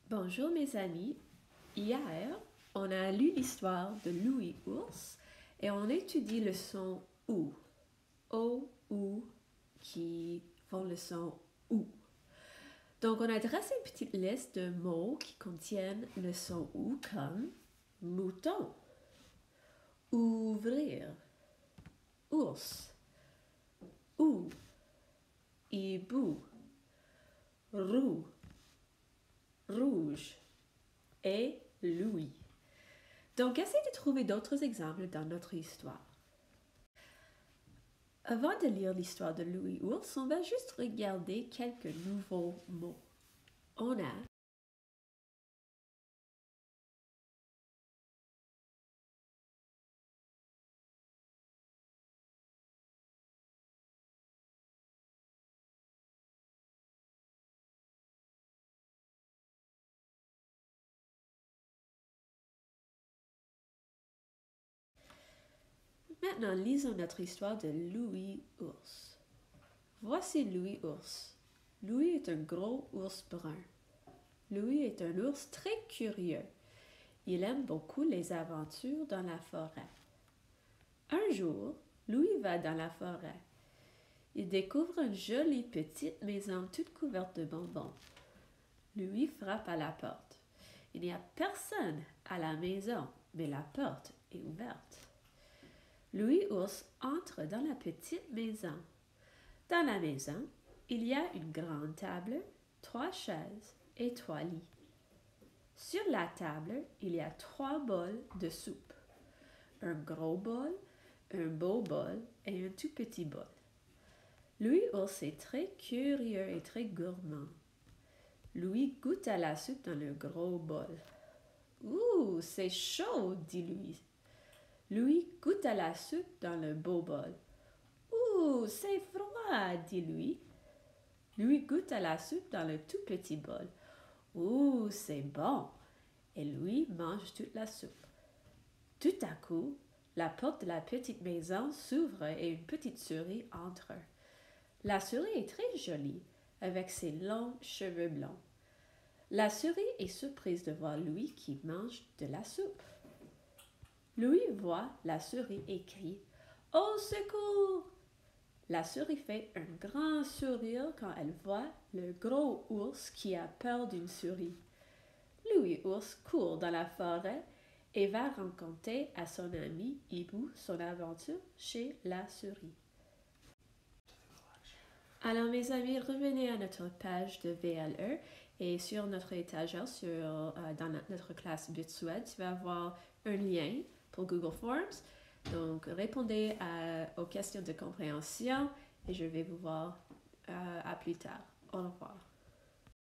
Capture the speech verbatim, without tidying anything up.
Bonjour mes amis, hier on a lu l'histoire de Louis Ours et on étudie le son OU, O, OU qui font le son OU. Donc on a dressé une petite liste de mots qui contiennent le son OU comme mouton, ouvrir, ours, OU, hibou, roux, rouge et Louis. Donc, essayez de trouver d'autres exemples dans notre histoire. Avant de lire l'histoire de Louis Ours, on va juste regarder quelques nouveaux mots. On a Maintenant, lisons notre histoire de Louis Ours. Voici Louis Ours. Louis est un gros ours brun. Louis est un ours très curieux. Il aime beaucoup les aventures dans la forêt. Un jour, Louis va dans la forêt. Il découvre une jolie petite maison toute couverte de bonbons. Louis frappe à la porte. Il n'y a personne à la maison, mais la porte est ouverte. Louis Ours entre dans la petite maison. Dans la maison, il y a une grande table, trois chaises et trois lits. Sur la table, il y a trois bols de soupe. Un gros bol, un beau bol et un tout petit bol. Louis Ours est très curieux et très gourmand. Louis goûte à la soupe dans le gros bol. « Ouh, c'est chaud !» dit Louis. Louis goûte à la soupe dans le beau bol. « Ouh, c'est froid !» dit Louis. Louis goûte à la soupe dans le tout petit bol. « Ouh, c'est bon !» Et Louis mange toute la soupe. Tout à coup, la porte de la petite maison s'ouvre et une petite souris entre. La souris est très jolie, avec ses longs cheveux blonds. La souris est surprise de voir Louis qui mange de la soupe. Louis voit la souris et crie « Au secours !» La souris fait un grand sourire quand elle voit le gros ours qui a peur d'une souris. Louis Ours court dans la forêt et va raconter à son ami Hibou son aventure chez la souris. Alors mes amis, revenez à notre page de V L E et sur notre étagère sur, euh, dans notre classe Bitsued, tu vas avoir un lien pour Google Forms. Donc répondez à, aux questions de compréhension et je vais vous voir euh, à plus tard. Au revoir.